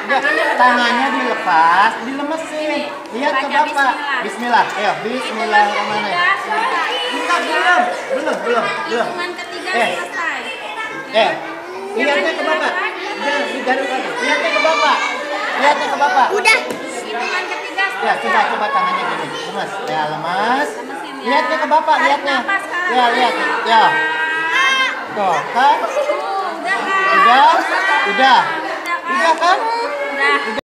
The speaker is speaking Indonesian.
Tangannya dilepas, dilemesin. Lihat ke Bapak. Bismillah. Ayo, bismillahirrahmanirrahim. Enggak, belum. Hitungan ketiga selesai. Lihatnya ke Bapak. Jangan digaruk lagi. Lihatnya ke Bapak. Lihatnya ke Bapak. Udah. Hitungan ketiga selesai. Ya, coba tangannya gini. Lemas. Ya, lemas. Lihatnya ke Bapak, lihatnya. Ya, lihat. Ya. Tuh, kan? Udah kan? Udah kan? Udah.